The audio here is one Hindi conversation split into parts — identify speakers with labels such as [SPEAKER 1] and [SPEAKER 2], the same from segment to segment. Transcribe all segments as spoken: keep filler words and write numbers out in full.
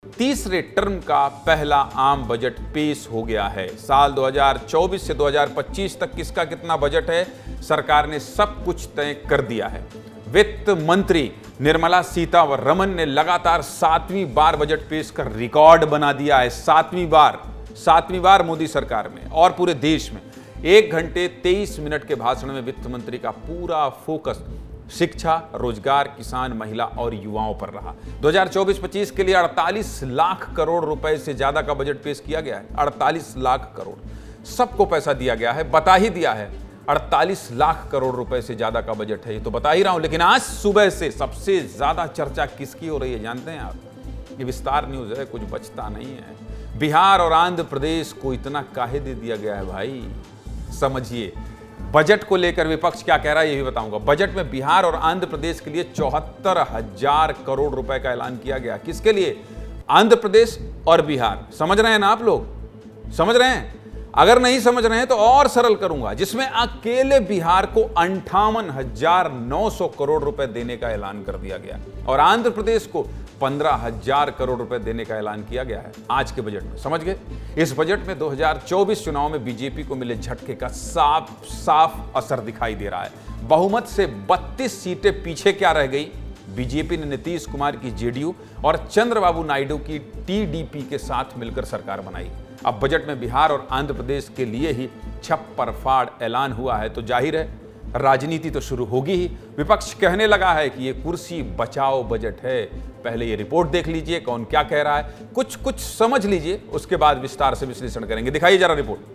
[SPEAKER 1] तीसरे टर्म का पहला आम बजट पेश हो गया है। साल दो हज़ार चौबीस से दो हज़ार पच्चीस तक किसका कितना बजट है, सरकार ने सब कुछ तय कर दिया है। वित्त मंत्री निर्मला सीतारमण ने लगातार सातवीं बार बजट पेश कर रिकॉर्ड बना दिया है। सातवीं बार सातवीं बार मोदी सरकार में और पूरे देश में एक घंटे तेईस मिनट के भाषण में वित्त मंत्री का पूरा फोकस शिक्षा, रोजगार, किसान, महिला और युवाओं पर रहा। दो हज़ार चौबीस पच्चीस के लिए अड़तालीस लाख करोड़ रुपए से ज्यादा का बजट पेश किया गया है। अड़तालीस लाख करोड़ सबको पैसा दिया गया है, बता ही दिया है। अड़तालीस लाख करोड़ रुपए से ज्यादा का बजट है, ये तो बता ही रहा हूं। लेकिन आज सुबह से सबसे ज्यादा चर्चा किसकी हो रही है जानते हैं आप? ये विस्तार न्यूज है, कुछ बचता नहीं है। बिहार और आंध्र प्रदेश को इतना काहे दे दिया गया है भाई, समझिए। बजट को लेकर विपक्ष क्या कह रहा है ये भी बताऊंगा। बजट में बिहार और आंध्र प्रदेश के लिए चौहत्तर हजार करोड़ रुपए का ऐलान किया गया। किसके लिए? आंध्र प्रदेश और बिहार। समझ रहे हैं ना आप लोग? समझ रहे हैं? अगर नहीं समझ रहे हैं तो और सरल करूंगा, जिसमें अकेले बिहार को अंठावन हजार नौ सौ करोड़ रुपए देने का ऐलान कर दिया गया और आंध्र प्रदेश को पंद्रह हजार करोड़ रुपए देने का ऐलान किया गया है आज के बजट में। समझ गए? इस बजट में दो हज़ार चौबीस चुनाव में बीजेपी को मिले झटके का साफ साफ असर दिखाई दे रहा है। बहुमत से बत्तीस सीटें पीछे क्या रह गई? बीजेपी ने नीतीश कुमार की जेडीयू और चंद्रबाबू नायडू की टीडीपी के साथ मिलकर सरकार बनाई। अब बजट में बिहार और आंध्र प्रदेश के लिए ही छप्पर फाड़ ऐलान हुआ है तो जाहिर है राजनीति तो शुरू होगी ही। विपक्ष कहने लगा है कि ये कुर्सी बचाओ बजट है। पहले ये रिपोर्ट देख लीजिए कौन क्या कह रहा है, कुछ कुछ समझ लीजिए, उसके बाद विस्तार से विश्लेषण करेंगे। दिखाइए जरा रिपोर्ट।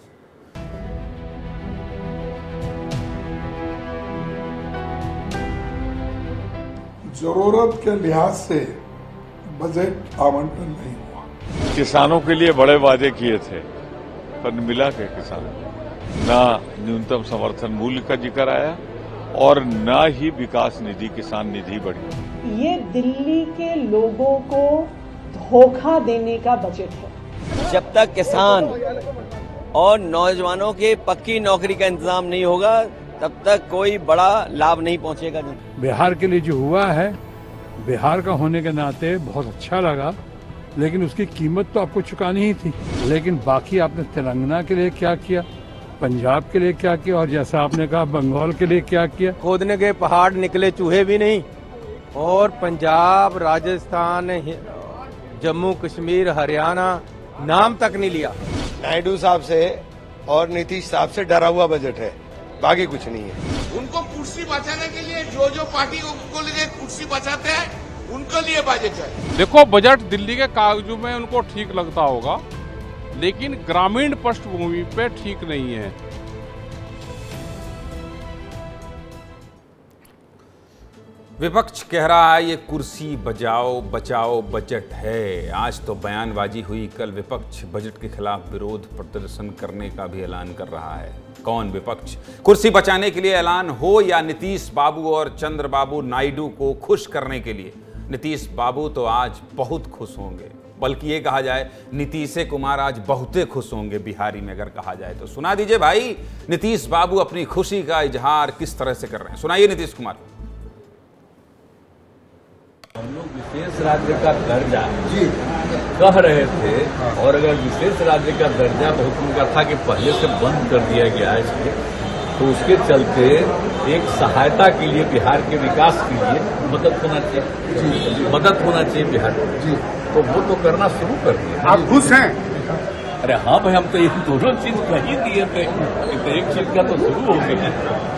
[SPEAKER 2] जरूरत के लिहाज से बजट आवंटन नहीं हुआ।
[SPEAKER 3] किसानों के लिए बड़े वादे किए थे पर मिला क्या किसानों को? ना न्यूनतम समर्थन मूल्य का जिक्र आया और ना ही विकास निधि, किसान निधि बढ़ी।
[SPEAKER 4] ये दिल्ली के लोगों को धोखा देने का बजट है।
[SPEAKER 5] जब तक किसान और नौजवानों के पक्की नौकरी का इंतजाम नहीं होगा तब तक कोई बड़ा लाभ नहीं पहुंचेगा।
[SPEAKER 6] बिहार के लिए जो हुआ है, बिहार का होने के नाते बहुत अच्छा लगा, लेकिन उसकी कीमत तो आपको चुकानी ही थी। लेकिन बाकी आपने तेलंगाना के लिए क्या किया, पंजाब के लिए क्या किया और जैसा आपने कहा बंगाल के लिए क्या किया?
[SPEAKER 7] खोदने के पहाड़ निकले चूहे भी नहीं और पंजाब, राजस्थान, जम्मू कश्मीर, हरियाणा नाम तक नहीं लिया।
[SPEAKER 8] नायडू साहब से और नीतीश साहब से डरा हुआ बजट है, बाकी कुछ नहीं है।
[SPEAKER 9] उनको कुर्सी बचाने के लिए जो जो पार्टी को लिए कुर्सी बचाते हैं उनके लिए बजट है।
[SPEAKER 10] देखो, बजट दिल्ली के कागजों में उनको ठीक लगता होगा लेकिन ग्रामीण पृष्ठभूमि पे ठीक नहीं है।
[SPEAKER 1] विपक्ष कह रहा है ये कुर्सी बचाओ बचाओ बजट है। आज तो बयानबाजी हुई, कल विपक्ष बजट के खिलाफ विरोध प्रदर्शन करने का भी ऐलान कर रहा है। कौन विपक्ष? कुर्सी बचाने के लिए ऐलान हो या नीतीश बाबू और चंद्रबाबू नायडू को खुश करने के लिए? नीतीश बाबू तो आज बहुत खुश होंगे, बल्कि ये कहा जाए नीतीश कुमार आज बहुते खुश होंगे बिहारी में अगर कहा जाए तो। सुना दीजिए भाई नीतीश बाबू अपनी खुशी का इजहार किस तरह से कर रहे हैं। सुनाइए नीतीश कुमार।
[SPEAKER 11] हम लोग विशेष राज्य का दर्जा जी कह रहे थे और अगर विशेष राज्य का दर्जा बहुत उनका था कि पहले से बंद कर दिया गया है इसके, तो उसके चलते एक सहायता के लिए बिहार के विकास के लिए मदद होना चाहिए, मदद होना चाहिए बिहार को जी, तो वो तो करना शुरू कर दिया।
[SPEAKER 2] आप खुश हैं?
[SPEAKER 11] अरे हाँ भाई, हम तो ये दोनों चीज कही दिए थे, तो एक चीज का तो शुरू हो गया।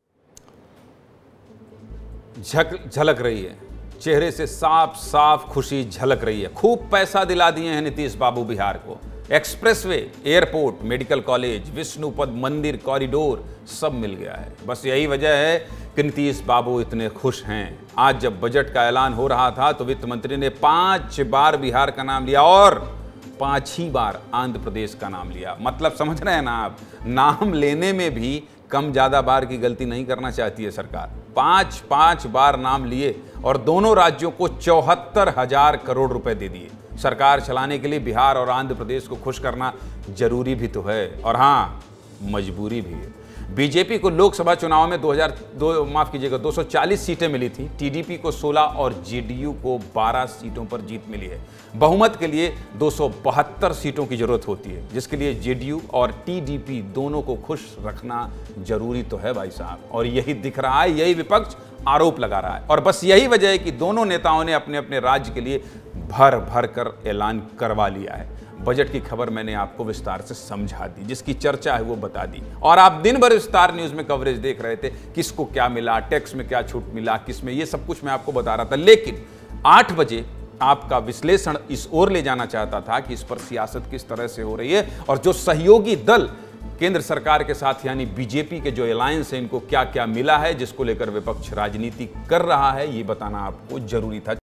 [SPEAKER 1] झलक रही है चेहरे से, साफ साफ खुशी झलक रही है। खूब पैसा दिला दिए हैं नीतीश बाबू बिहार को। Expressway, airport, medical college, Vishnupad मंदिर, कॉरिडोर सब मिल गया है। बस यही वजह है कि नीतीश बाबू इतने खुश हैं। आज जब बजट का ऐलान हो रहा था तो वित्त मंत्री ने पांच बार बिहार का नाम लिया और पांच ही बार आंध्र प्रदेश का नाम लिया। मतलब समझ रहे हैं ना आप, नाम लेने में भी कम ज्यादा बार की गलती नहीं करना चाहती है सरकार। पांच पांच बार नाम लिए और दोनों राज्यों को चौहत्तर हजार करोड़ रुपए दे दिए। सरकार चलाने के लिए बिहार और आंध्र प्रदेश को खुश करना जरूरी भी तो है और हाँ, मजबूरी भी है। बीजेपी को लोकसभा चुनाव में दो हज़ार दो माफ कीजिएगा दो सौ चालीस सीटें मिली थी, टीडीपी को सोलह और जेडीयू को बारह सीटों पर जीत मिली है। बहुमत के लिए दो सौ बहत्तर सीटों की जरूरत होती है, जिसके लिए जेडीयू और टीडीपी दोनों को खुश रखना जरूरी तो है भाई साहब। और यही दिख रहा है, यही विपक्ष आरोप लगा रहा है। और बस यही वजह है कि दोनों नेताओं ने अपने अपने राज्य के लिए भर भर कर ऐलान करवा लिया है। बजट की खबर मैंने आपको विस्तार से समझा दी, जिसकी चर्चा है वो बता दी, और आप दिन भर स्टार न्यूज में कवरेज देख रहे थे, किसको क्या मिला, टैक्स में क्या छूट मिला, किस में, ये सब कुछ मैं आपको बता रहा था। लेकिन आठ बजे आपका विश्लेषण इस ओर ले जाना चाहता था कि इस पर सियासत किस तरह से हो रही है, और जो सहयोगी दल केंद्र सरकार के साथ यानी बीजेपी के जो अलायंस है, इनको क्या क्या मिला है, जिसको लेकर विपक्ष राजनीति कर रहा है, ये बताना आपको जरूरी था।